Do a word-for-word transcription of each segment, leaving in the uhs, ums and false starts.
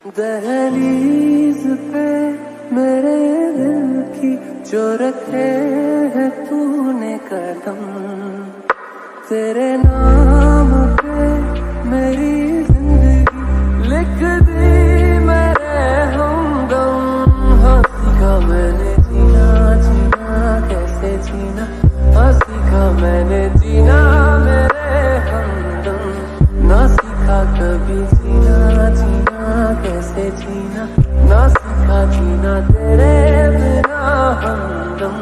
दहलीज पे मेरे दिल की जो रखे है तूने कदम, तेरे नाम पे मेरी जिंदगी लिख दी मेरे हमदम। हाँ सीखा मैंने जीना जीना कैसे जीना, हाँ सीखा मैंने जीना मेरे हमदम। ना सीखा कभी जीना जीना कैसे जीना, ना सीखा जीना तेरे बिना हमदम।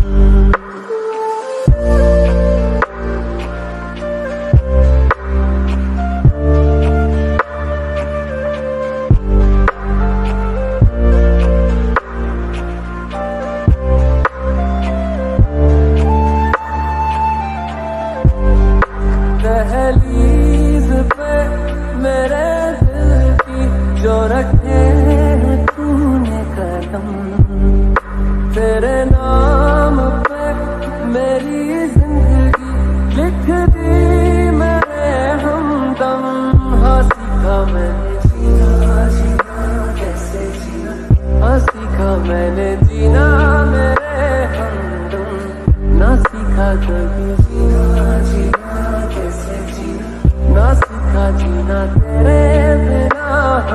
दहलीज पे मेरे दिल की जो रखे है तूने कदम, तेरे नाम पे मेरी जिंदगी लिख दी मेरे हमदम। हाँ सीखा मैंने जीना जीना कैसे जीना, हाँ सीखा मैंने जीना मेरे हमदम। ना सीखा कभी जीना जीना कैसे जीना, ना सीखा जीना तेरे बिना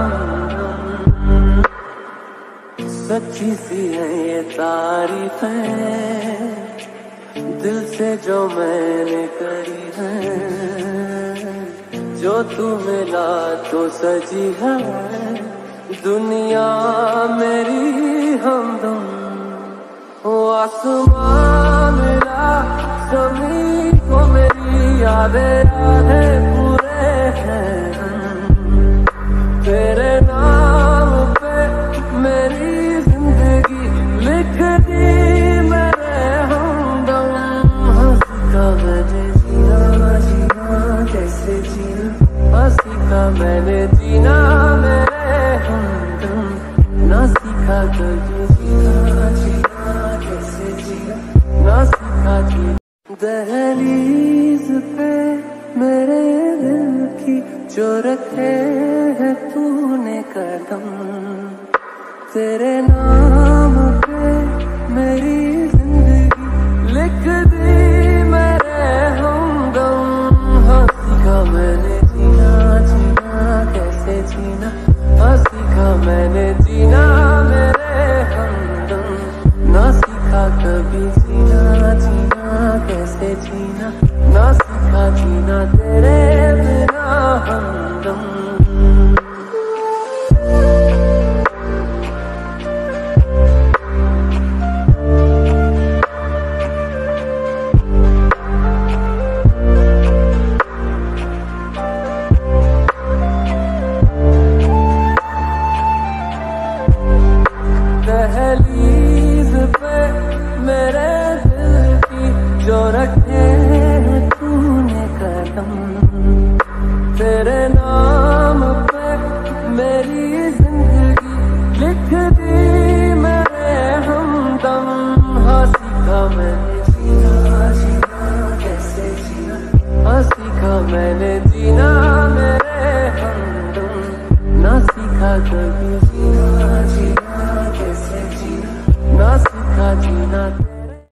हमदम। सच्ची सी है ये तारीफें दिल से जो मैंने करी है, जो तू मिला तो सजी है दुनिया मेरी हमदम। ओ आसमां मिला ज़मीन को मेरी यादें यादें पूरे हैं, तेरे नाम पे मेरी जिंदगी लिख दी मेरे हमदम। हाँ सीखा मैंने जीना जीना कैसे जीना, हाँ सीखा मैंने जीना मेरे हमदम। ना सीखा कभी जीना जीना कैसे जीना, ना सीखा जीना। दहलीज पे मेरे दिल की जो रखे है तूने कदम, तेरे नाम पे मेरी जिंदगी लिख दी मेरे हमदम। हाँ सीखा मैंने जीना जीना कैसे जीना, हाँ सीखा मैंने जीना मेरे हमदम। ना सीखा कभी जीना जीना कैसे जीना, ना सीखा जीना तेरे बिना हमदम। दहलीज पे मेरे दिल की जो रखे है तूने कदम, तेरे